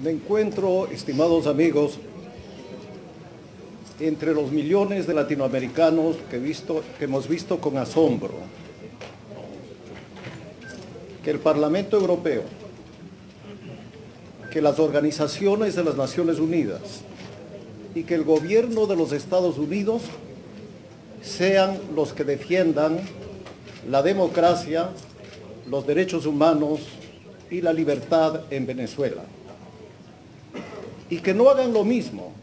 Me encuentro, estimados amigos, entre los millones de latinoamericanos que hemos visto con asombro que el Parlamento Europeo, que las organizaciones de las Naciones Unidas y que el gobierno de los Estados Unidos sean los que defiendan la democracia, los derechos humanos y la libertad en Venezuela. Y que no hagan lo mismo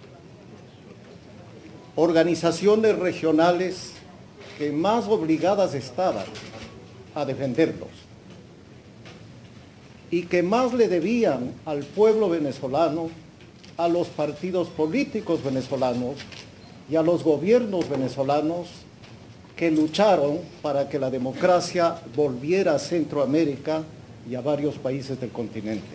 organizaciones regionales que más obligadas estaban a defenderlos y que más le debían al pueblo venezolano, a los partidos políticos venezolanos y a los gobiernos venezolanos que lucharon para que la democracia volviera a Centroamérica y a varios países del continente.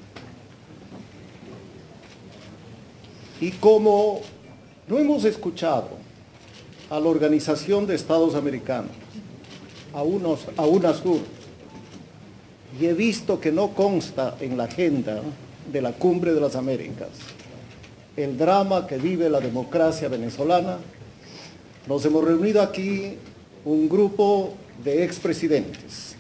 Y como no hemos escuchado a la Organización de Estados Americanos, a UNASUR, y he visto que no consta en la agenda de la Cumbre de las Américas el drama que vive la democracia venezolana, nos hemos reunido aquí un grupo de expresidentes,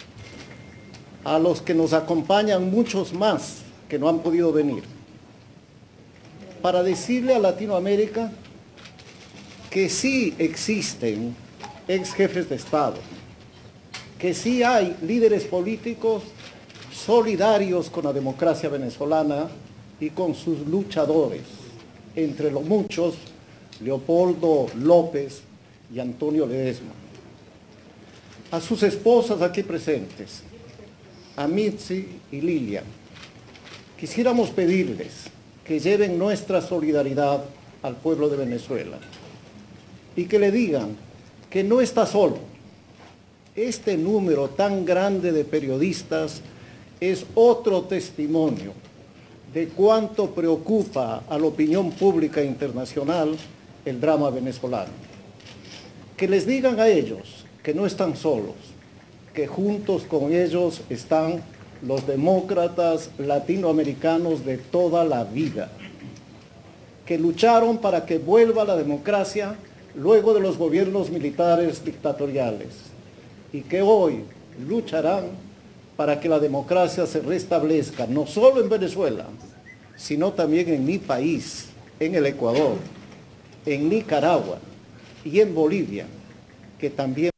a los que nos acompañan muchos más que no han podido venir, para decirle a Latinoamérica que sí existen ex jefes de Estado, que sí hay líderes políticos solidarios con la democracia venezolana y con sus luchadores, entre los muchos, Leopoldo López y Antonio Ledesma. A sus esposas aquí presentes, a Mitzi y Lilian, quisiéramos pedirles que lleven nuestra solidaridad al pueblo de Venezuela y que le digan que no está solo. Este número tan grande de periodistas es otro testimonio de cuánto preocupa a la opinión pública internacional el drama venezolano. Que les digan a ellos que no están solos, que juntos con ellos están los demócratas latinoamericanos de toda la vida, que lucharon para que vuelva la democracia luego de los gobiernos militares dictatoriales y que hoy lucharán para que la democracia se restablezca, no solo en Venezuela, sino también en mi país, en el Ecuador, en Nicaragua y en Bolivia, que también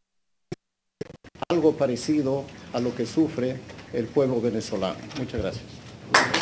es algo parecido a lo que sufre el pueblo venezolano. Muchas gracias.